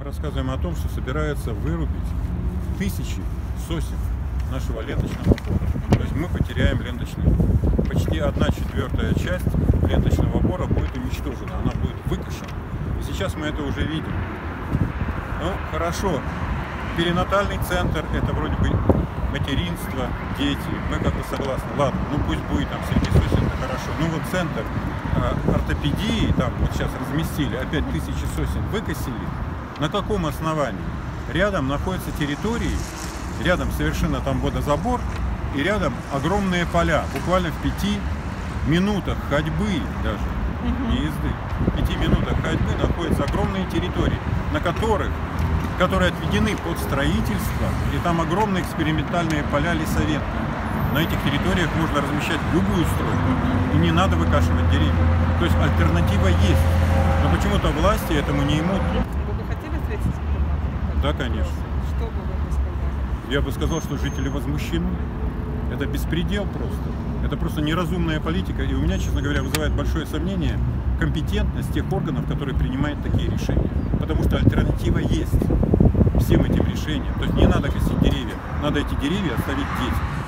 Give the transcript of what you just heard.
рассказываем о том, что собираются вырубить тысячи сосен нашего ленточного бора. То есть мы потеряем ленточный бор. Почти 1/4 часть ленточного бора будет уничтожена, она будет выкошена. И сейчас мы это уже видим. Ну, хорошо, перинатальный центр – это вроде бы материнство, дети, мы как бы согласны. Ладно, ну пусть будет там среди сосен, это хорошо. Ну вот центр ортопедии, там вот сейчас разместили, опять тысячи сосен выкосили. На каком основании? Рядом находятся территории, рядом совершенно там водозабор, и рядом огромные поля, буквально в 5 минутах ходьбы даже, не езды, в 5 минутах ходьбы находятся огромные территории, которые отведены под строительство, и там огромные экспериментальные поля лесовета. На этих территориях можно размещать любую стройку, и не надо выкашивать деревья. То есть альтернатива есть, но почему-то власти этому не имут. Вы бы хотели встретиться с губернатором? Да, конечно. Что бы вы сказали? Я бы сказал, что жители возмущены. Это беспредел просто. Это просто неразумная политика. И у меня, честно говоря, вызывает большое сомнение компетентность тех органов, которые принимают такие решения. Потому что альтернатива есть всем этим решениям. То есть не надо косить деревья. Надо эти деревья оставить детям.